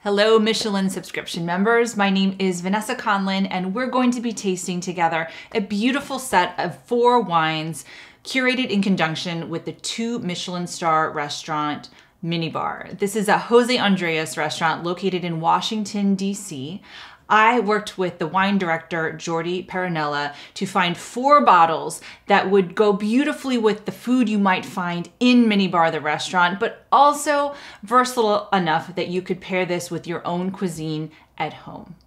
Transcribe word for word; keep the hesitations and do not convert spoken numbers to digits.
Hello, Michelin Subscription members. My name is Vanessa Conlin, and we're going to be tasting together a beautiful set of four wines curated in conjunction with the two Michelin star restaurant Minibar. This is a Jose Andres restaurant located in Washington, D C I worked with the wine director, Jordi Peronella, to find four bottles that would go beautifully with the food you might find in Minibar, the restaurant, but also versatile enough that you could pair this with your own cuisine at home.